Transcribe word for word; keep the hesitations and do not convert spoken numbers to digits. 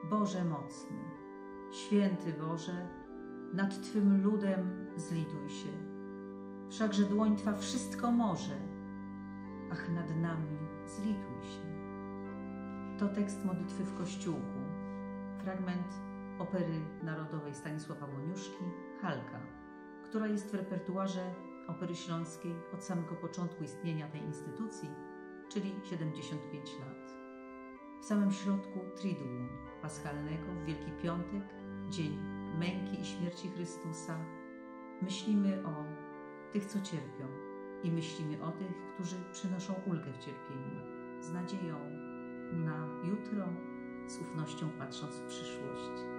Boże mocny, święty Boże, nad Twym ludem zlituj się. Wszakże dłoń Twa wszystko może, ach nad nami zlituj się. To tekst modlitwy w Kościółku, fragment opery narodowej Stanisława Moniuszki „Halka”, która jest w repertuarze Opery Śląskiej od samego początku istnienia tej instytucji, czyli siedemdziesiąt pięć lat. W samym środku Triduum Paschalnego w Wielki Piątek, dzień męki i śmierci Chrystusa, myślimy o tych, co cierpią i myślimy o tych, którzy przynoszą ulgę w cierpieniu, z nadzieją na jutro, z ufnością patrząc w przyszłość.